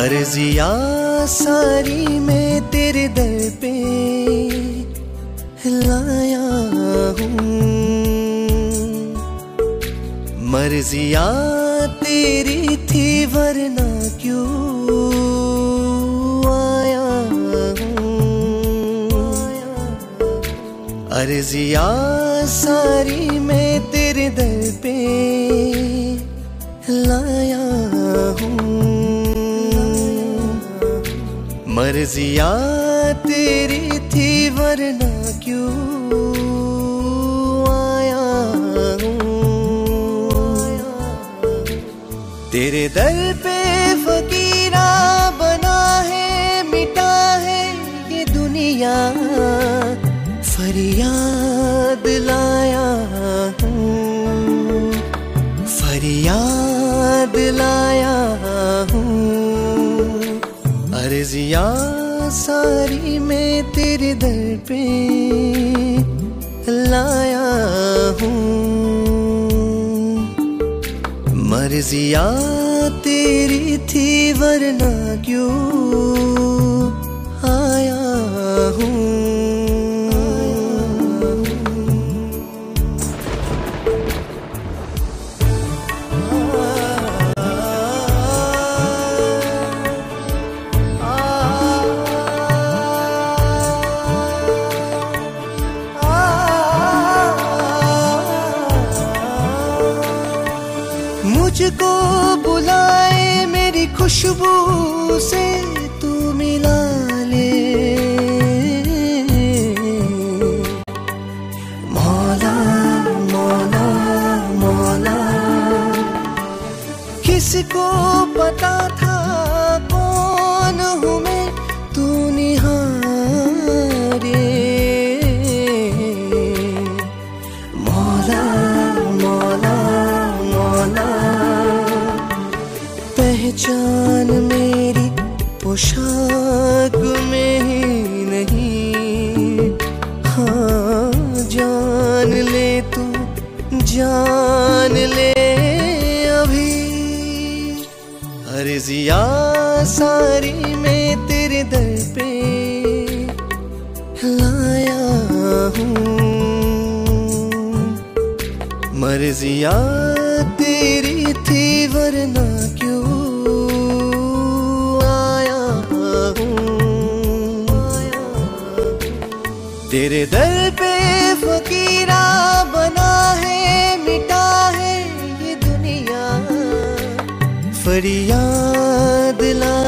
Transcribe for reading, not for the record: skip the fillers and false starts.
अर्जिया सारी मैं तेरे दर पे लाया हूँ। मर्जिया तेरी थी वरना क्यों आया हूँ। अर्जिया सारी मैं तेरे दर पे लाया हूँ। मर्जिया तेरी थी वरना क्यों आया हूँ। तेरे दर पे फकीरा बना है, मिटा है ये दुनिया, फरियाद लाया हूँ। फरियाद लाया हूँ। अर्जिया सारी मैं तेरे दर पे लाया हूँ। मर्जिया तेरी थी वरना क्यों आया हूँ। मुझको बुलाए मेरी खुशबू से तू मिला ले। मौला मौला मौला, किसको पता था कौन हूँ मैं, तू निहारे। मौला मौला मौला, पहचान मेरी पोशाक में ही नहीं, हाँ जान ले तू जान ले अभी। अर्जिया सारी मैं तेरे दर पे लाया हूँ। मर्जिया तेरी थी वरना क्यों आया हूँ। तेरे दर पे फकीरा बना है, मिटा है ये दुनिया, फरियाद ला